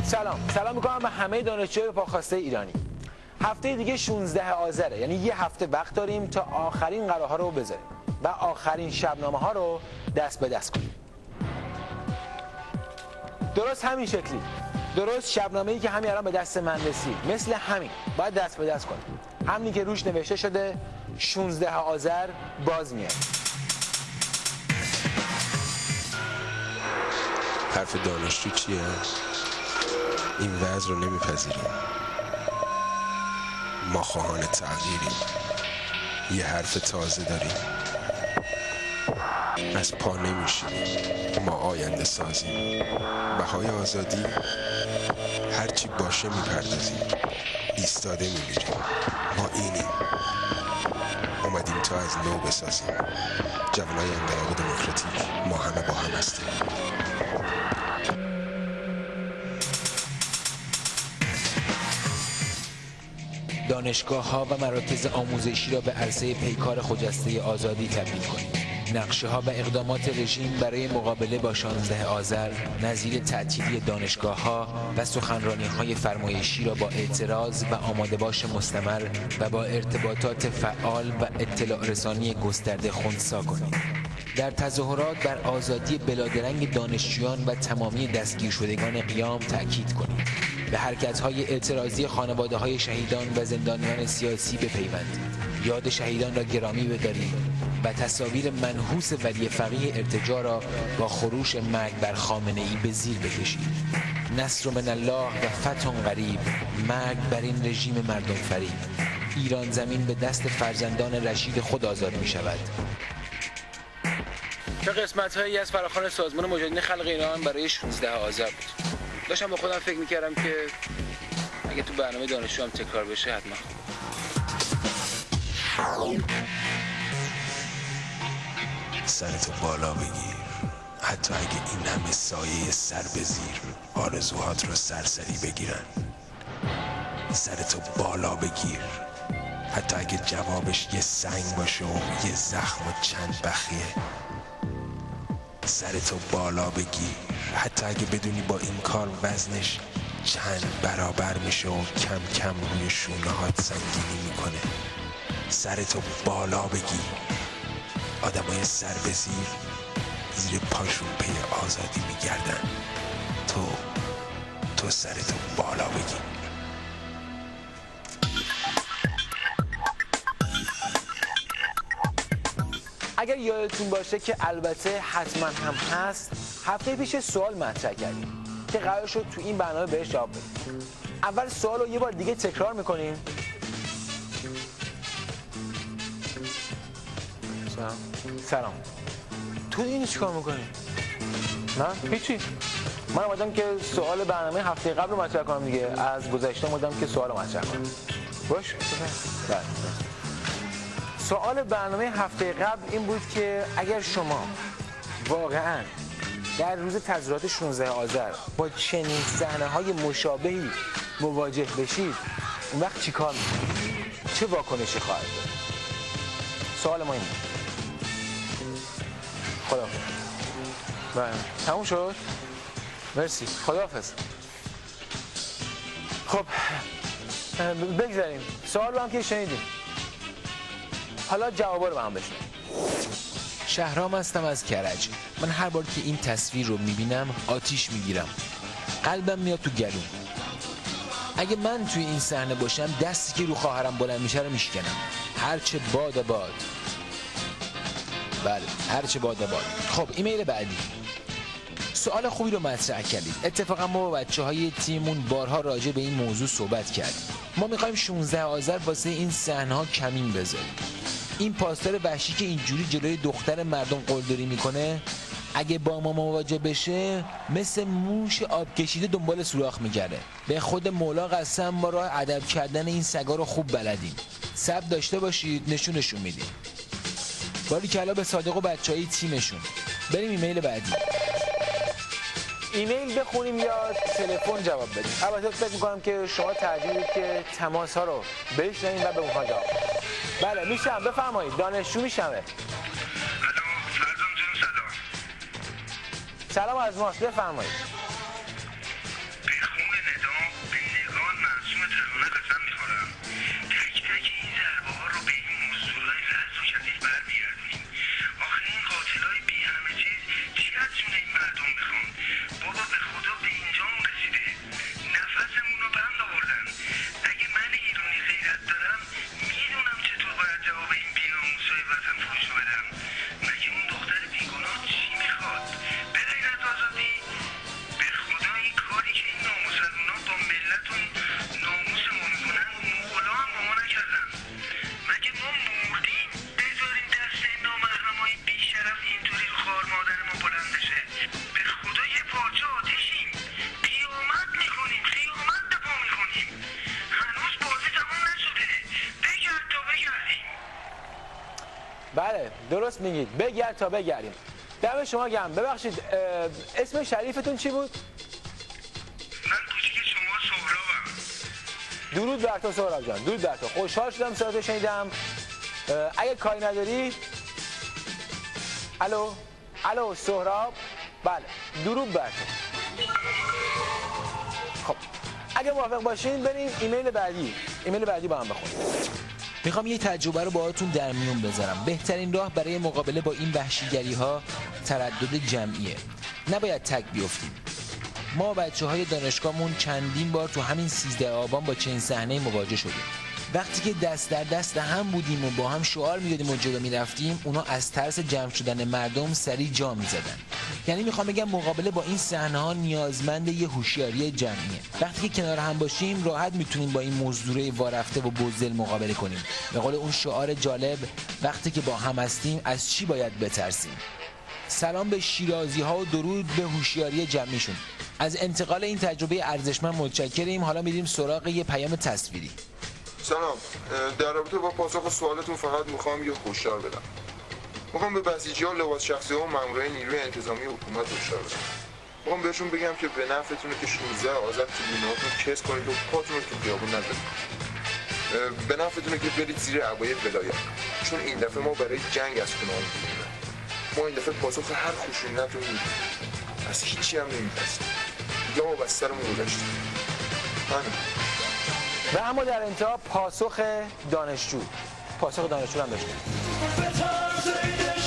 سلام میکنم به همه دانشجوی پاخواسته ایرانی. هفته دیگه 16 آذره، یعنی یه هفته وقت داریم تا آخرین قراها رو بذاریم و آخرین شبنامه ها رو دست به دست کنیم. درست همین شکلی، درست شبنامه‌ای که همین الان به دست من رسید، مثل همین باید دست به دست کنیم. همینی که روش نوشته شده 16 آذر باز میاد. حرف دانشجو چیه؟ این وضع رو نمیپذیریم. ما خواهان تغییریم. یه حرف تازه داریم. از پا نمیشیم. ما آینده سازیم. بهای آزادی هرچی باشه میپردازیم. ایستاده میمیریم. ما اینیم. اومدیم تا از نو بسازیم. جوانای انقلاب دموکراتیک، ما همه با هم هستیم. دانشگاه‌ها و مراکز آموزشی را به عرصه پیکار خجسته آزادی تبدیل کنید. نقشه‌ها و اقدامات رژیم برای مقابله با 16 آذر نظیر تعطیلی دانشگاه‌ها و سخنرانی‌های فرمایشی را با اعتراض و آماده‌باش مستمر و با ارتباطات فعال و اطلاع رسانی گسترده خنثی کنید. در تظاهرات بر آزادی بلادرنگ دانشجویان و تمامی دستگیر شدگان قیام تأکید کنید. به حرکت‌های اعتراضی خانواده‌های شهیدان و زندانیان سیاسی بپیوندید. یاد شهیدان را گرامی بدارید و تصاویر منحوس ولی فقیه ارتجاع را با خروش مرگ بر خامنه‌ای به زیر بکشید. نصر من الله و فتح قریب. مرگ بر این رژیم مردم فریب. ایران زمین به دست فرزندان رشید خود آزاد می شود. چه قسمت‌هایی از فراخوان سازمان مجاهدین خلق ایران برای 16 آذر بود. داشتم با خودم فکر می‌کردم که اگه تو برنامه دانشجو هم تکرار بشه حتما سرتو بالا بگیر، حتی اگه این همه سایه سر به زیر آرزوهات رو سرسری بگیرن. سرتو بالا بگیر، حتی اگه جوابش یه سنگ باشه و یه زخم و چند بخیه. سرتو بالا بگیر، حتی اگه بدونی با این کار وزنش چند برابر میشه و کم کم روی شونه‌هات سنگینی میکنه. سرتو بالا بگیر. آدمای سر به زیر پاشون پی آزادی میگردن. تو سرتو بالا بگیر. اگر یادتون باشه که البته حتما هم هست، هفته پیش سوال مطرح کردیم که قرار شد تو این برنامه بهش جواب بدیم. اول سوال رو یه بار دیگه تکرار میکنیم. سلام. تو اینو چیکار میکنی؟ نه هیچی. من اومدم که سوال برنامه هفته قبل رو مطرح کنم دیگه. از گذشته اومدم که سوال رو مطرح کنم. باش؟ بله. سوال برنامه هفته قبل این بود که اگر شما واقعاً در روز تظاهرات 16 آذر با چنین صحنه‌های مشابهی مواجه بشید، اون وقت چیکار می‌کنید؟ چه واکنشی خواهد داشت؟ سوال ما این بود. خداحافظ. بله. تموم شد؟ مرسی. خداحافظ. خب بگذاریم. سوال رو هم که شنیدیم. حالا جوابا رو با هم بشنویم. شهرام هستم از کرج. من هر بار که این تصویر رو میبینم آتیش میگیرم. قلبم میاد تو گلوم. اگه من توی این صحنه باشم دستی که رو خواهرم بلند میشه رو میشکنم. هرچه باد باد. بله، هرچه باد باد. خب ایمیل بعدی. سوال خوبی رو مطرح کردید. اتفاقا ما با بچه‌های تیممون بارها راجع به این موضوع صحبت کردیم. ما می‌خوایم 16 آذر واسه این صحنه‌ها کمین بذاریم. این پاسدار وحشی که اینجوری جلوی دختر مردم قلدری میکنه، اگه با ما مواجه بشه مثل موش آب کشیده دنبال سوراخ میگرده. به خود مولا قسم ما راه ادب کردن این سگا رو خوب بلدیم. صبر داشته باشید، نشونشون میدیم. باریکلا به صادق و بچهای تیمشون. بریم ایمیل بعدی. ایمیل بخونیم یا تلفن جواب بدیم؟ البته فکر می‌کنم که شما ترجیح بدید که تماس‌ها رو بشنوید و به اونها جواب بدید. بله میشم، بفرمایید. دانشجو میشمه. سلام از ماست، بفرمایید. به خون نتونستم فوشو بدم. مگه اون دختر بیگناه چی میخواد؟ به غیر از آزادی؟ به خدا این کاری که این نامسلمونا با ملتون ناموس ما میکنن مغولا هم با ما نکردن. مگه ما مردیم بذاریم دست این نامحرمای بیشرف اینطوری رو خوار مادر ما بلند بشه؟ به خدا یه پارچه آتیشیم، قیامت میکنیم، قیامت به پا میکنیم. هنوز بازی تمام نشده، بگرد تا بگردیم. بله درست میگید، بگرد تا بگردیم. دم شما گرم. ببخشید اسم شریفتون چی بود؟ من کوچیک شما سهرابم. درود بر تو سهراب جان، درود بر تو. خوشحال شدم صداتو شنیدم. اگه کاری نداری الو سهراب، بله درود بر تو. خب اگه موافق باشین بریم ایمیل بعدی با هم بخونیم. میخوام یه تجربه رو باهاتون در میون بذارم. بهترین راه برای مقابله با این وحشیگری ها تردد جمعیه. نباید تک بیفتیم. ما بچه‌های دانشگاهمون چندین بار تو همین 13 آبان با چنین صحنه مواجه شدیم. وقتی که دست در دست هم بودیم و با هم شعار میدادیم و جلو میرفتیم، اونا از ترس جمع شدن مردم سریع جا میزدن. یعنی میخوام بگم مقابله با این صحنه ها نیازمند یه هوشیاری جمعیه. وقتی که کنار هم باشیم راحت میتونیم با این مزدوره وارفته و بزدل مقابله کنیم. به قول اون شعار جالب، وقتی که با هم هستیم از چی باید بترسیم؟ سلام به شیرازی ها و درود به هوشیاری جمعیشون. از انتقال این تجربه ارزشمند متشکریم. حالا میریم سراغ یه پیام تصویری. سلام، در رابطه با پاسخ سوالتون فقط میخوام یه هشدار بدم. میخوام به بسیجی‌ها، لباس شخصی ها و مامورای نیروی انتظامی حکومت هشدار بدم. میخوام بهشون بگم که به نفعتونه که 16 آذر تریبوناتون کس کنید و پاتون رو تو خیابون نذارید. به نفعتونه که برید زیر عبای ولایت، چون این دفعه ما برای جنگ از کنار می‌گیریم. ما این دفعه پاسخ هر خشونت رو میدیم. از هیچی هم نمی‌ترسیم. دیگه ما بس سرمون گذشتیم. و اما در انتها پاسخ دانشجو هم داشتیم.